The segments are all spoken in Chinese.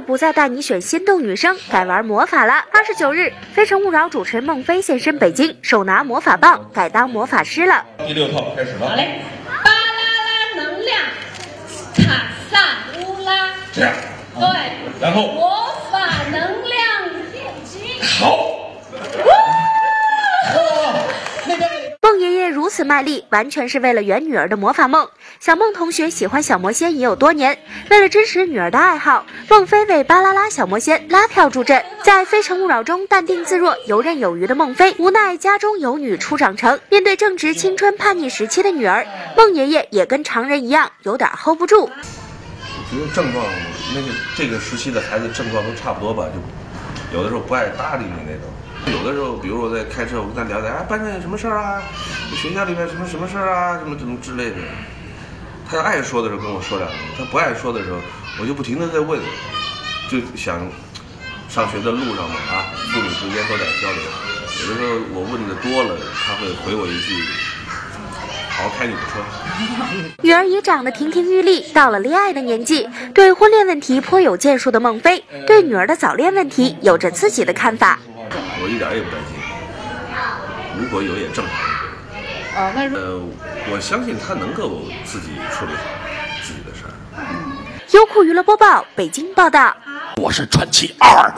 不再带你选心动女生，改玩魔法了。29日，《非诚勿扰》主持人孟非现身北京，手拿魔法棒，改当魔法师了。 第6套开始了。 好嘞，巴啦啦能量，卡萨乌拉。 这样。 对。 然后。 魔法能量变形。 好。 孟爷爷如此卖力，完全是为了圆女儿的魔法梦。小孟同学喜欢小魔仙已有多年，为了支持女儿的爱好，孟非为巴啦啦小魔仙拉票助阵。在《非诚勿扰》中淡定自若、游刃有余的孟非，无奈家中有女初长成，面对正值青春叛逆时期的女儿，孟爷爷也跟常人一样，有点 hold 不住。 我觉得症状，这个时期的孩子症状都差不多吧，就有的时候不爱搭理你那种。有的时候，比如我在开车，我跟他聊聊，班上有什么事儿啊？学校里面什么事儿啊？什么之类的。他要爱说的时候跟我说两句，他不爱说的时候，我就不停的在问，就想上学的路上嘛父母之间多点交流。有的时候我问的多了，他会回我一句：“好好开你的车。” 女儿也长得亭亭玉立，到了恋爱的年纪，对婚恋问题颇有建树的孟非，对女儿的早恋问题有着自己的看法。 我一点也不担心，如果有也正常。我相信他能够自己处理好自己的事儿。 优酷娱乐播报，北京报道。 我是传奇2。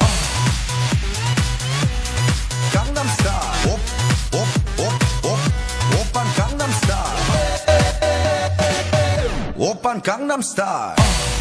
오빤 강남스타일